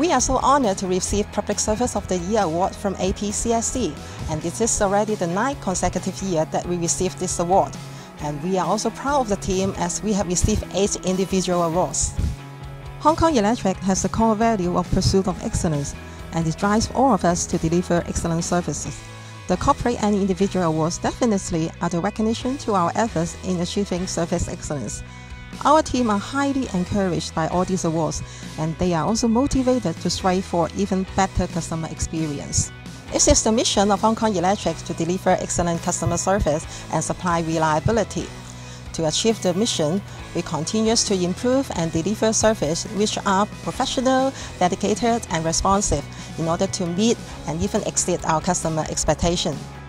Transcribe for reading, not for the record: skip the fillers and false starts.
We are so honored to receive Public Service of the Year award from APCSC, and this is already the 9th consecutive year that we received this award. And we are also proud of the team as we have received 8 individual awards. Hongkong Electric has the core value of pursuit of excellence, and it drives all of us to deliver excellent services. The corporate and individual awards definitely are the recognition to our efforts in achieving service excellence. Our team are highly encouraged by all these awards, and they are also motivated to strive for even better customer experience. It is the mission of Hong Kong Electric to deliver excellent customer service and supply reliability. To achieve the mission, we continue to improve and deliver service which are professional, dedicated and responsive in order to meet and even exceed our customer expectations.